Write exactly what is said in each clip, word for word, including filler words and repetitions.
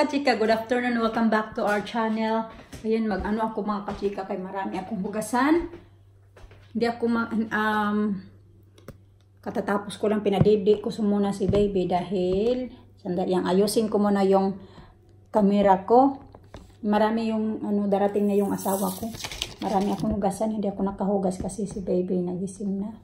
kachika, good afternoon. Welcome back to our channel. Ayan, mag-ano ako mga kachika kay marami akong hugasan. Hindi ako ma um katatapos ko lang pinadidi ko muna si baby dahil sandali ang ayusin ko muna yung camera ko. Marami yung ano darating na yung asawa ko. Marami akong hugasan, hindi ako nakahugas kasi si baby nagising na.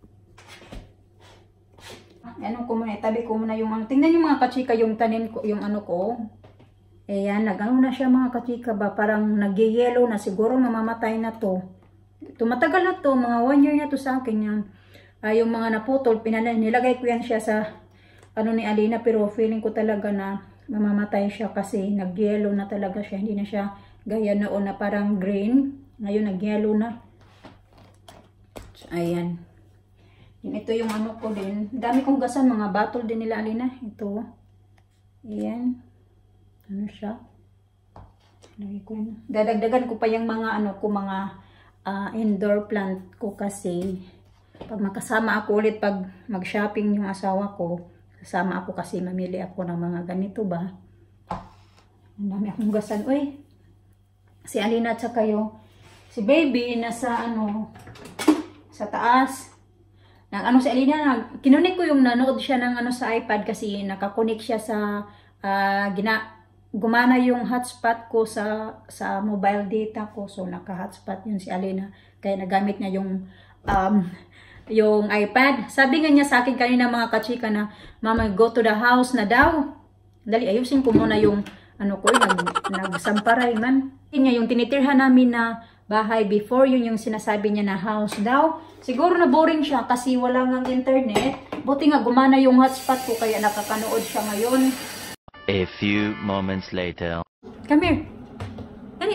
Ano ko muna, tabi ko muna yung ano. Tingnan yung mga kachika, yung tanim ko, yung ano ko. Ayan, nag-ano na siya mga kachika ba? Parang nag-yellow na, siguro mamamatay na to. Tumatagal na to, mga one year na to sa akin yan. Uh, yung mga naputol, pinanay, nilagay ko yan siya sa ano ni Alina, pero feeling ko talaga na mamamatay siya kasi nag-yellow na talaga siya. Hindi na siya gaya noon na parang green. Ngayon nag-yellow na. So, ayan. Yun, ito yung ano ko din. Dami kong gasan, mga bottle din nila Alina. Ito. Ayan. Ano siya? Dadagdagan ko pa yung mga ano ko, mga uh, indoor plant ko kasi pag makasama ako ulit pag mag-shopping yung asawa ko, kasama ako kasi mamili ako ng mga ganito ba. Ang dami akong gasan. Uy, si Alina at saka yung si baby nasa ano, sa taas. Nang ano si Alina, nag, kinunik ko yung nanood siya ng ano sa iPad kasi nakakunik siya sa uh, gina, gumana yung hotspot ko sa sa mobile data ko. So naka-hotspot yun si Alina. Kaya nagamit niya yung um, yung iPad. Sabi nga niya sa akin kanina mga kachika na, Mama, go to the house na daw. Dali, ayusin ko muna yung ano ko, nag, nagsamparay man. Yun yung tinitirhan namin na bahay before, yun yung sinasabi niya na house daw. Siguro na boring siya kasi wala ngang internet. Buti nga gumana yung hotspot ko kaya nakakanood siya ngayon. A few moments later. Come here. Dali.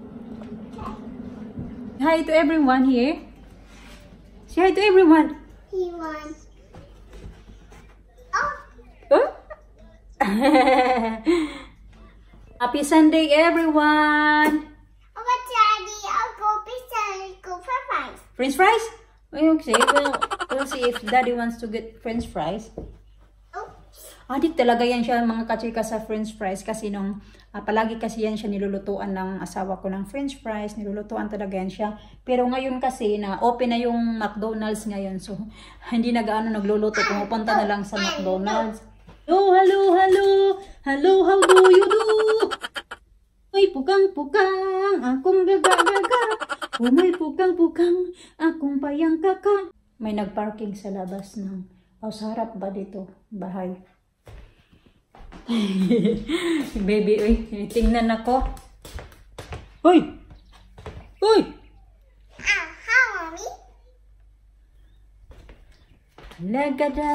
Hi to everyone here. Say hi to everyone. He wants. Oh. Huh? Happy Sunday, everyone. But Daddy, I'll go pizza and go for fries. French fries? Okay, well, we'll see if Daddy wants to get French fries. Oh. Adik talaga yan siya mga kachika sa French fries kasi nung uh, palagi kasi yan siya nilulutuan ng asawa ko ng French fries, nilulutuan talaga yan siya. Pero ngayon kasi na open na yung McDonald's ngayon, so hindi na gaano nagluluto, pumupunta na lang sa McDonald's. Hello, hello, hello, hello, how do you do? Uy, pukang-pukang, akong gaga-gaga. Umay pukang-pukang, akong payang kaka. May nagparking sa labas ng, oh, sa harap ba dito, bahay. Baby, uy, tingnan ako. Uy! Uy! Ah, how, Mommy? Lagada!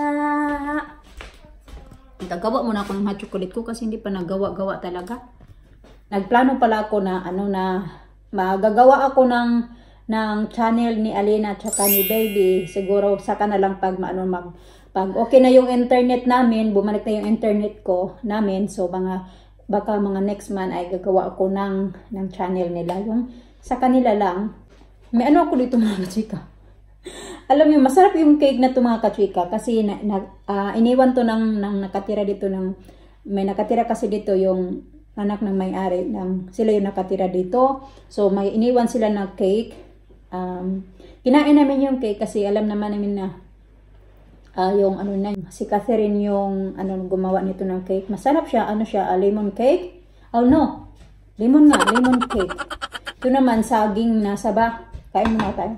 Nagagawa muna ako ng hot chocolate ko kasi hindi pa nagawa-gawa talaga. Nagplano pala ako na ano na magagawa ako ng ng channel ni Alina at saka ni baby. Siguro saka na lang pag maano mag pag okay na yung internet namin, bumalik na yung internet ko namin. So mga baka mga next month ay gagawa ako ng ng channel nila yung sa kanila lang. May ano ako dito mga kachika. Alam niyo, masarap yung cake na to mga kachika kasi na, na, uh, iniwan to ng, ng nakatira dito ng may nakatira kasi dito yung anak ng may-ari, ng sila yung nakatira dito. So, may iniwan sila na cake. Um, kinain namin yung cake kasi alam naman namin na uh, yung ano na, si Catherine yung ano, gumawa nito ng cake. Masarap siya. Ano siya? Uh, lemon cake? Oh no. Lemon nga. Lemon cake. Ito naman, saging na saba. Kain muna tayo.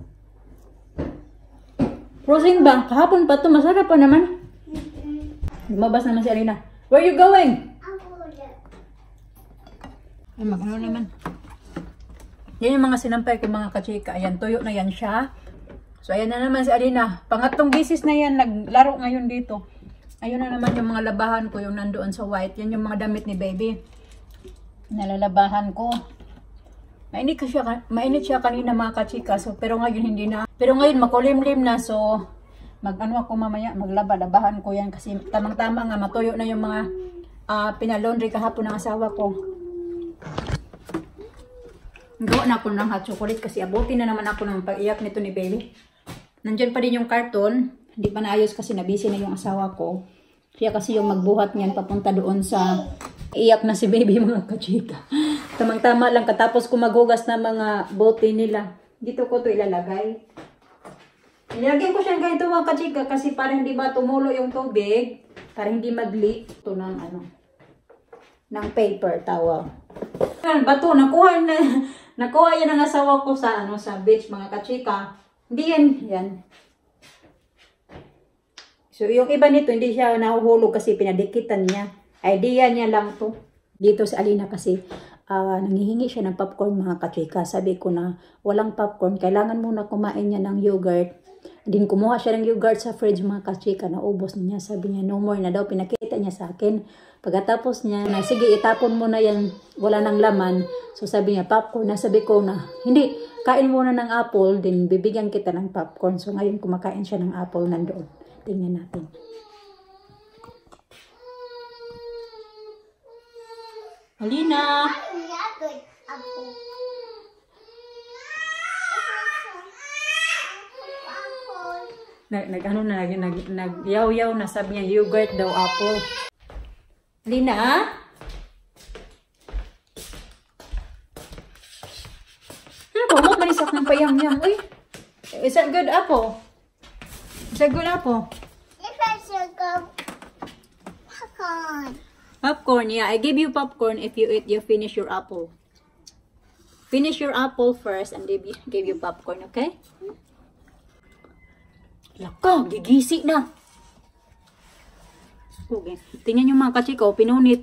Frozen ba? Kahapon pa ito. Masarap pa naman. Lumabas naman si Alina. Where are you going? Ay, mag-ano naman. Yan yung mga sinampay ko mga kachika. Ayan, tuyo na yan siya. So, ayan na naman si Alina. Pangatlong bisis na yan, naglaro ngayon dito. Ayun na naman yung mga labahan ko, yung nandoon sa white. Yan yung mga damit ni baby. Nalalabahan ko. Mainit, siya, mainit siya kanina mga kachika. So, pero ngayon hindi na. Pero ngayon makulimlim na. So, mag-ano ako mamaya, maglaba-labahan ko yan. Kasi tamang-tama nga, matuyo na yung mga uh, pinalaundry kahapon ng asawa ko. Gawa na ako ng hot chocolate kasi abutin na naman ako ng pag-iyak nito ni baby. Nandiyan pa din yung carton. Hindi pa naayos kasi nabisi na yung asawa ko. Siya kasi yung magbuhat niyan papunta doon sa Iyak na si baby mga kachika. Tamang-tama lang katapos ko maghugas na mga bote nila. Dito ko to ilalagay. Nilagyan ko siya ganito mga kachika kasi para hindi ba tumulo yung tubig. Para hindi mag-leak. Ito ng ano. Ng paper towel. Yan, bato. Nakuha na. Nakuha yan ang asawa ko sa ano sa beach mga kachika. Hindi yan. Yan. So yung iba nito hindi siya nahuhulog kasi pinadikitan niya. Idea niya lang to. Dito si Alina kasi uh, nangihingi siya ng popcorn mga kachika. Sabi ko na walang popcorn. Kailangan muna kumain niya ng yogurt. Din kumuha siya ng yogurt sa fridge mga kachika. Naubos niya. Sabi niya no more na daw. Pinakita niya sa akin. Pagkatapos niya na sige itapon mo na yan. Wala nang laman. So sabi niya popcorn. Nasabi ko na hindi. Kain muna ng apple. Din bibigyan kita ng popcorn. So ngayon kumakain siya ng apple nandoon. Tingnan natin. Alina! Nag, nag ano na, nag, nag, nag-yaw-yaw na sabi niya, yogurt daw, apple. Alina? Hmm, kumot manisak ng payam-yam. Uy, is that good apple? Is that good apple? Popcorn. Popcorn, yeah. I give you popcorn if you eat, you finish your apple. Finish your apple first and give you, give you popcorn, okay? Laka, gigisi na. Okay. Tingnan yung mga kachiko, pinunit.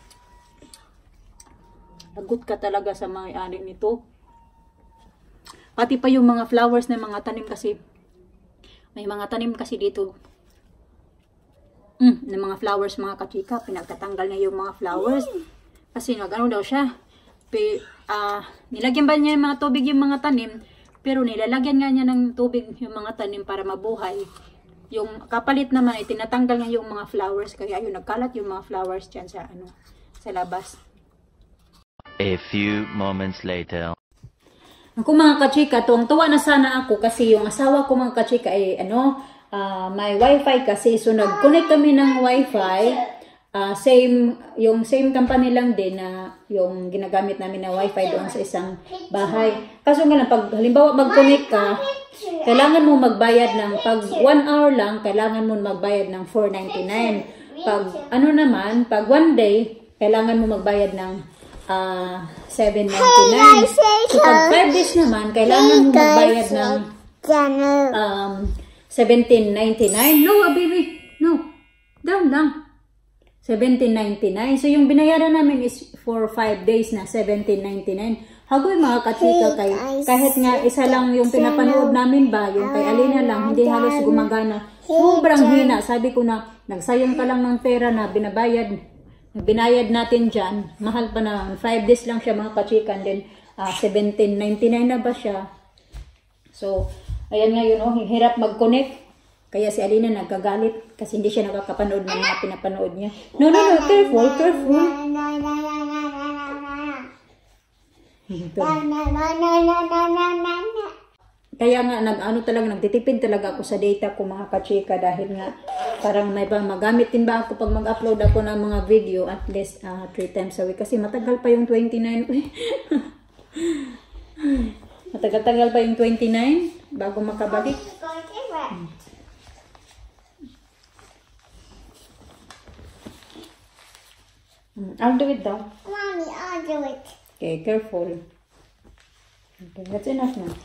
Lagot ka talaga sa mga ari nito. Pati pa yung mga flowers na mga tanim kasi. May mga tanim kasi dito. Mm, ng mga flowers mga kachika, pinagtatanggal niya yung mga flowers kasi nag-ano daw siya Pe, uh, nilagyan ba niya yung mga tubig yung mga tanim pero nilalagyan nga niya ng tubig yung mga tanim para mabuhay. Yung kapalit naman ay tinatanggal niya yung mga flowers kaya ayun nagkalat yung mga flowers dyan sa ano sa labas. A few moments later. Ako mga kachika, tuwang-tuwa na sana ako kasi yung asawa ko mga kachika ay ano Uh, may wifi kasi so nag-connect kami ng wifi uh, same yung same company lang din na yung ginagamit namin na wifi doon sa isang bahay. Kaso nga lang pag halimbawa mag-connect ka kailangan mo magbayad ng pag one hour lang kailangan mo magbayad ng four ninety-nine. Pag ano naman pag one day kailangan mo magbayad ng uh, seven ninety-nine. So pag five days naman kailangan mo magbayad ng um seventeen ninety-nine. No, baby. No. Down lang. seventeen ninety-nine. So, yung binayaran namin is for five days na seventeen ninety-nine. Hagoy mga kachika kay kahit nga isa lang yung pinapanood namin ba, yung kay Alina lang, hindi halos gumagana. Sobrang hina. Sabi ko na, nagsayang ka lang ng pera na binabayad. Binayad natin dyan. Mahal pa na. five days lang siya mga kachika. And then, uh, seventeen ninety-nine na ba siya? So, ayan nga yun, oh, hirap mag-connect. Kaya si Alina nagkagalit kasi hindi siya nakakapanood ng mga pinapanood niya. No, no, no, careful, careful. Kaya nga, nag-ano talaga, nagtitipid talaga ako sa data ko mga kachika dahil nga parang may ba magamit din ba ako pag mag-upload ako ng mga video at least uh, three times a week. Kasi matagal pa yung twenty-nine. Matagal-tagal pa yung twenty-nine bago makabalik. Hmm. I'll do it daw. Mommy, I'll do it. Okay, careful. Okay, that's enough na.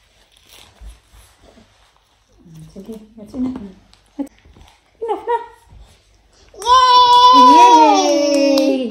Sige, that's enough na. That's enough na. Yay! Yay!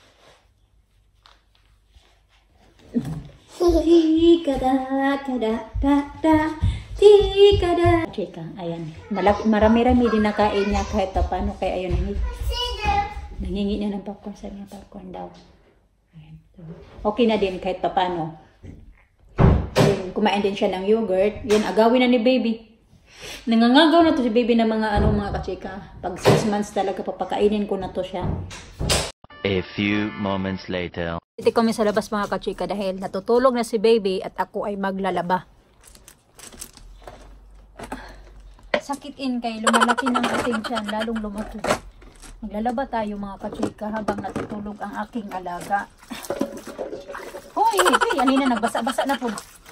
Tikada, kada, da, da, tikada. Chika, ayan. Marami-rami din nakain niya kahit pa paano. Kaya ayun, nangingi niya ng popcorn. Sabi niya popcorn daw. Ayan. Okay na din kahit pa paano. Kumain din siya ng yogurt. Yan, agawin na ni baby. Nangangagaw na to si baby ng mga ano mga kachika. Pag six months talaga papakainin ko na to siya. A few moments later. Dito kami sa labas mga kachika dahil natutulog na si baby at ako ay maglalaba. Sakit in kay lumalaki ng ating tiyan, lalong lumaki. Maglalaba tayo mga kachika habang natutulog ang aking alaga. Hoy, hoy, alina nagbasa-basa na po.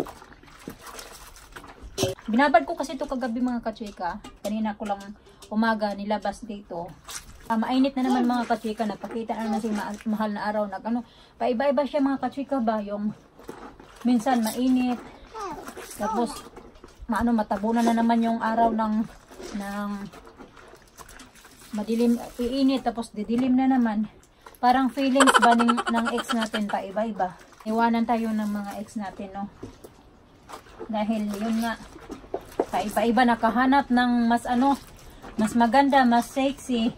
Binabad ko kasi ito kagabi mga kachika. Kanina ko lang umaga nilabas dito. Uh, mainit na naman mga kachika. Nagpakita na naman si ma mahal na araw. Nag, ano, paiba-iba siya mga kachika ba? Yung minsan mainit. Tapos maano matabunan na naman yung araw ng ng madilim, iinit, tapos didilim na naman. Parang feelings ba ng, ng ex natin pa iba-iba. Iwanan tayo ng mga ex natin, no? Dahil yun nga, pa iba-iba nakahanap ng mas ano, mas maganda, mas sexy,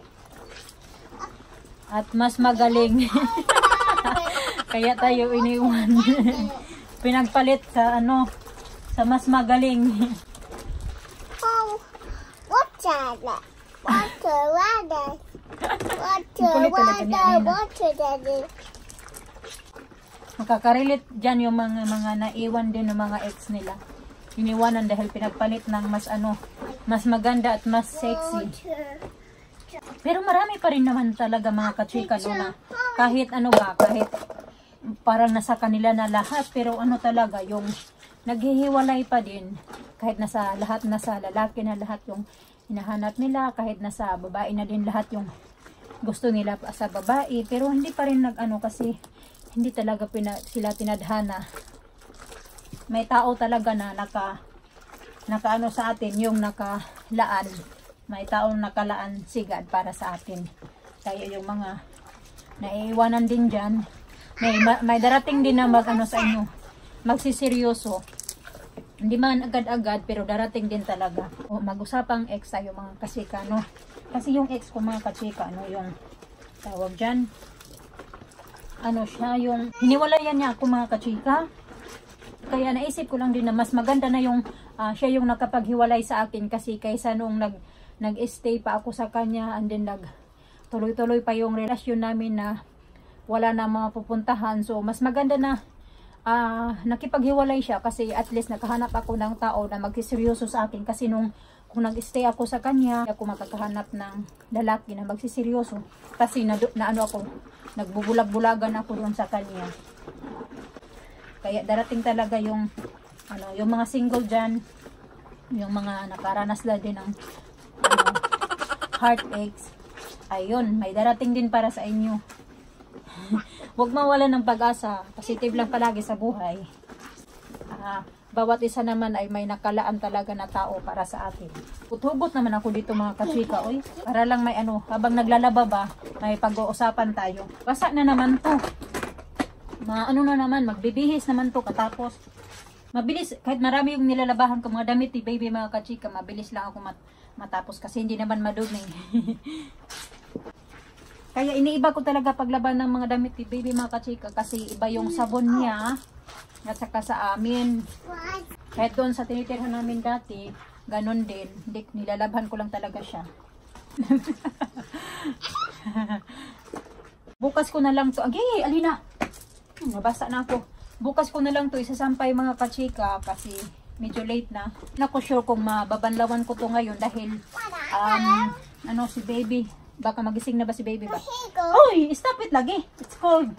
at mas magaling. Kaya tayo iniwan. Pinagpalit sa ano, sa mas magaling. Oh, what's that? Water, water, water, water, water, daddy. Makaka-relate dyan yung mga, mga naiwan din ng mga ex nila. Iniwanan dahil pinagpalit ng mas ano, mas maganda at mas sexy. Pero marami pa rin naman talaga mga kachika, no, na kahit ano ba, kahit parang nasa kanila na lahat, pero ano talaga, yung naghihiwalay pa din. Kahit nasa lahat, nasa lalaki na lahat yung hinahanap nila, kahit nasa babae na din lahat yung gusto nila sa babae, pero hindi pa rin nag-ano kasi hindi talaga pina, sila tinadhana. May tao talaga na naka nakaano sa atin, yung nakalaan. May taong nakalaan sigad para sa atin. Kaya yung mga naiiwanan din dyan, may, may darating din na mag-ano sa inyo, magsiseryoso. Hindi man agad-agad, pero darating din talaga. O, mag-usapang ex tayo mga kachika, no? Kasi yung ex ko mga kachika, no, yung tawag dyan, ano siya, yung hiniwalayan niya ako mga kachika. Kaya naisip ko lang din na mas maganda na yung uh, siya yung nakapaghiwalay sa akin, kasi kaysa nung nag, nag-stay pa ako sa kanya, and then nag tuloy-tuloy pa yung relasyon namin na wala na mga pupuntahan. So mas maganda na Uh, nakipaghiwalay siya, kasi at least nakahanap ako ng tao na magsiseryoso sa akin. Kasi nung kung nag-stay ako sa kanya, ako makakahanap ng lalaki na magsiseryoso, kasi na, na ano ako, nagbubulag-bulagan ako doon sa kanya. Kaya darating talaga yung ano, yung mga single dyan, yung mga nakaranas na din ng ano, heartaches, ayun, may darating din para sa inyo. Huwag mawala ng pag-asa. Positive lang palagi sa buhay. Uh, bawat isa naman ay may nakalaan talaga na tao para sa atin. Hugot naman ako dito mga kachika. Oy, para lang may ano, habang naglalaba ba, may pag-uusapan tayo. Basa na naman to. Mga ano na naman, magbibihis naman to katapos. Mabilis, kahit marami yung nilalabahan ko mga damit ni baby mga kachika, mabilis lang ako mat matapos kasi hindi naman madumi. Kaya iniiba ko talaga paglaban ng mga damit ni baby mga kachika, kasi iba yung sabon niya at saka sa amin. Kahit doon sa tinitirhan namin dati, ganun din. Hindi, nilalabhan ko lang talaga siya. Bukas ko na lang to. Agay, alina! Nabasa na ako. Bukas ko na lang to isasampay mga kachika, kasi medyo late na. Naku sure kung mababanlawan ko to ngayon dahil um, ano si baby. Baka magising na ba si baby ba? Oy, stop it lagi. It's cold.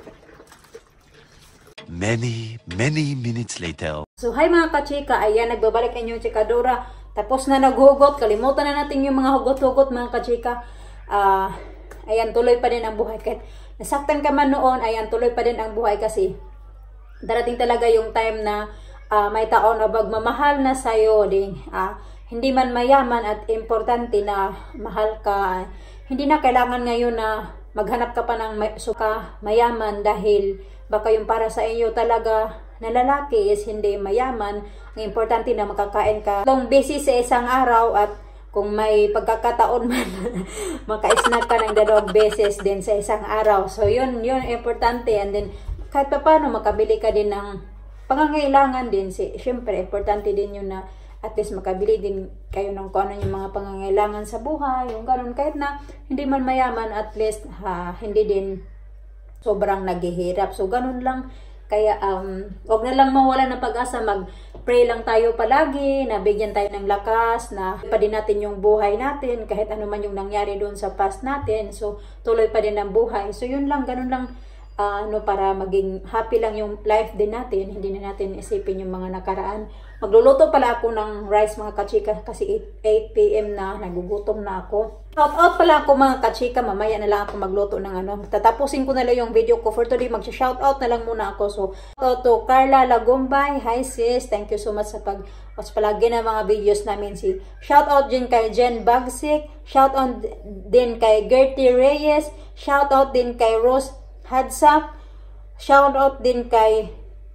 Many, many minutes later. So, hi mga kachika. Ayan, nagbabalik ang inyong chikadora. Tapos na naghugot. Kalimutan na natin yung mga hugot-hugot mga kachika. Uh, ayan, tuloy pa din ang buhay. Kahit nasaktan ka man noon, ayan, tuloy pa din ang buhay, kasi darating talaga yung time na uh, may tao na magmamahal na sa'yo. Ding, uh, hindi man mayaman at importante na mahal ka. Hindi na kailangan ngayon na maghanap ka pa ng may, suka mayaman, dahil baka yung para sa iyo talaga na lalaki is hindi mayaman. Ang importante na makakain ka long beses sa isang araw, at kung may pagkakataon man maka-snack ka ng dalawang beses din sa isang araw. So yun, yun importante. And then kahit pa paano makabili ka din ng pangangailangan din. Si, syempre importante din yun na at least makabili din kayo ng kung ano yung mga pangangailangan sa buhay, yung ganun. Kahit na hindi man mayaman, at least ha, hindi din sobrang naghihirap. So ganun lang. Kaya um, huwag na lang mawala ng pag-asa, mag pray lang tayo palagi, na bigyan tayo ng lakas, na pa din natin yung buhay natin, kahit ano man yung nangyari doon sa past natin. So, tuloy pa din ang buhay. So, yun lang, ganun lang, uh, ano, para maging happy lang yung life din natin. Hindi na natin isipin yung mga nakaraan. Magluluto pala ako ng rice, mga kachika, kasi eight p m na, nagugutom na ako. Shout out pala ako, mga kachika, mamaya na lang ako magluto ng ano. Tatapusin ko na lang yung video ko for today. Mag-shout out na lang muna ako. So, shout out to Carla Lagumbay. Hi sis, thank you so much sa pag-watch palagi na mga videos namin. Si shout out din kay Jen Bagsik. Shout out din kay Gertie Reyes. Shout out din kay Rose Hadsak. Shout out din kay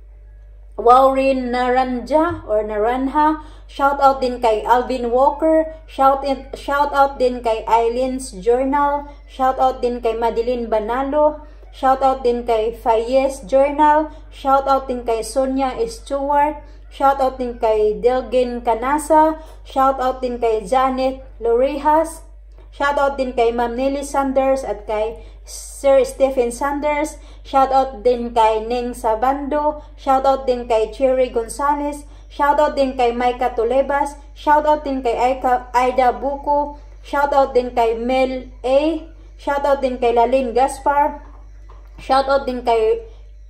Waurin Naranja or Naranha. Shout out din kay Alvin Walker. Shout in, shout out din kay Eileen's Journal. Shout out din kay Madeline Banalo. Shout out din kay Fayez Journal. Shout out din kay Sonia Stewart. Shout out din kay Delgin Canasa. Shout out din kay Janet Lorejas. Shout out din kay Ma'am Nelly Sanders at kay Sir Stephen Sanders. Shout out din kay Ning Sabando. Shout out din kay Cherry Gonzalez. Shout out din kay Maika Tulebas. Shout out din kay Aika, Aida Buko. Shout out din kay Mel A. Shout out din kay Lalin Gaspar. Shout out din kay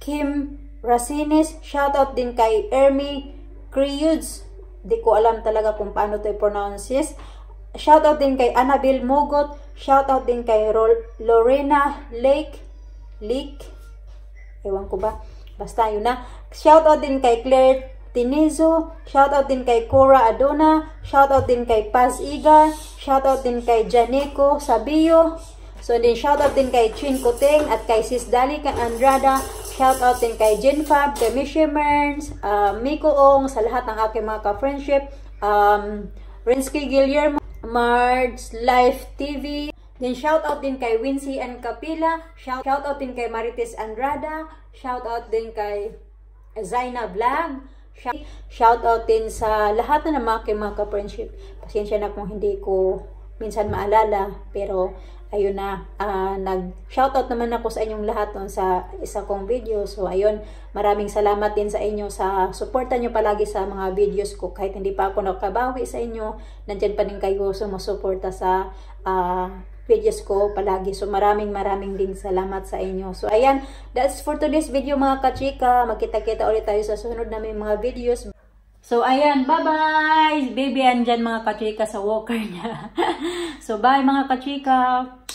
Kim Racines. Shout out din kay Ermi Creuds. Di ko alam talaga kung paano to i-pronounce this. Shout out din kay Annabelle Mogot. Shout out din kay Lorena Lake. Lake. Ewan ko ba. Basta yun na. Shout out din kay Claire Tinizo. Shout out din kay Cora Adona. Shout out din kay Paz Igar. Shout out din kay Janeco Sabio. So din shout out din kay Chin Kuteng at kay Sis Dalika Andrada. Shout out din kay Jen Fab, kay Mishi Merns, uh, Miko Ong, sa lahat ng aking mga ka-friendship. Um, Rinsky Guillermo, Marge Life T V. Then shout out din kay Wincy and Kapila. Shout, shout out din kay Marites Andrada. Shout out din kay Zaina Vlog. Shout, shout out din sa lahat na naman kay mga ka-friendship. Pasensya na kung hindi ko minsan maalala. Pero ayun na, uh, nag-shoutout naman ako sa inyong lahat nun sa isa kong video. So, ayun, maraming salamat din sa inyo sa suporta nyo palagi sa mga videos ko. Kahit hindi pa ako nakabawi sa inyo, nandyan pa din kayo sumusuporta sa uh, videos ko palagi. So, maraming maraming din salamat sa inyo. So, ayan, that's for today's video mga kachika. Magkita-kita ulit tayo sa sunod na may mga videos. So, ayan, bye-bye! Baby, andyan mga kachika sa walker niya. So, bye mga kachika!